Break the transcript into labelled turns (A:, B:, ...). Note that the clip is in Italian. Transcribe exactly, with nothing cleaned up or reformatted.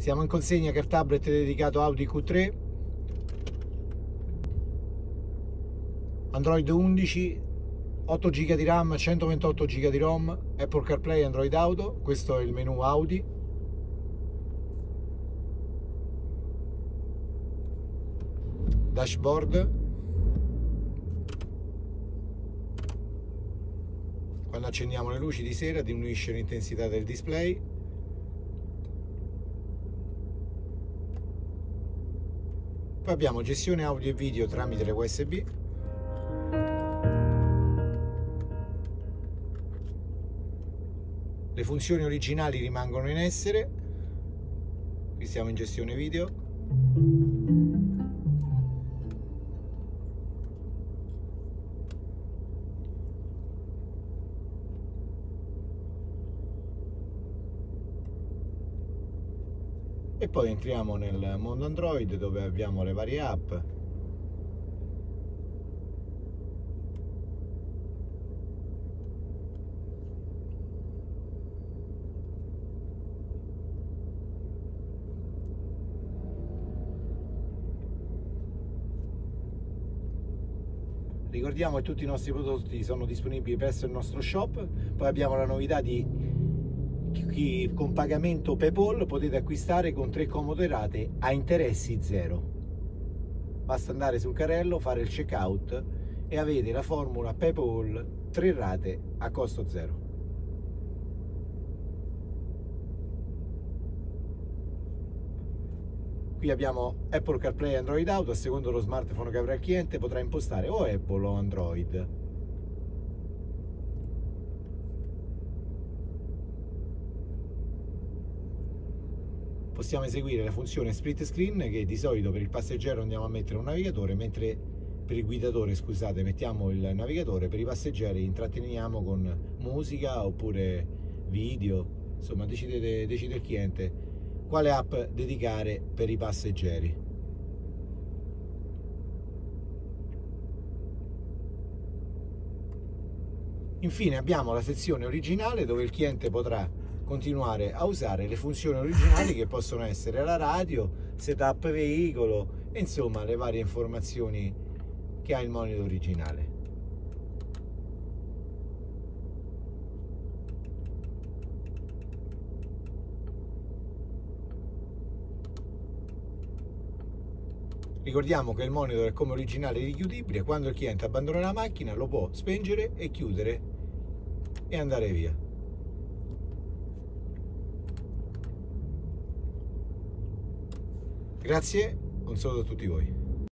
A: Siamo in consegna che il tablet è dedicato Audi Q tre, Android undici, otto giga di RAM, centoventotto giga di ROM, Apple CarPlay, Android Auto. Questo è il menu Audi. Dashboard. Quando accendiamo le luci di sera diminuisce l'intensità del display. Poi abbiamo gestione audio e video tramite le U S B. Le funzioni originali rimangono in essere. Qui siamo in gestione video. E poi entriamo nel mondo Android, dove abbiamo le varie app. Ricordiamo che tutti i nostri prodotti sono disponibili presso il nostro shop. Poi abbiamo la novità di che con pagamento PayPal potete acquistare con tre comode rate a interessi zero. Basta andare sul carrello, fare il checkout e avete la formula PayPal tre rate a costo zero. Qui abbiamo Apple CarPlay e Android Auto. A secondo dello smartphone che avrà il cliente potrà impostare o Apple o Android. Possiamo eseguire la funzione split screen, che di solito per il passeggero andiamo a mettere un navigatore, mentre per il guidatore, scusate, mettiamo il navigatore. Per i passeggeri intratteniamo con musica oppure video, insomma decidete, decide il cliente quale app dedicare per i passeggeri. Infine abbiamo la sezione originale, dove il cliente potrà continuare a usare le funzioni originali, che possono essere la radio, setup veicolo e insomma le varie informazioni che ha il monitor originale. Ricordiamo che il monitor è come originale richiudibile. Quando il cliente abbandona la macchina lo può spengere e chiudere e andare via. Grazie, un saluto a tutti voi.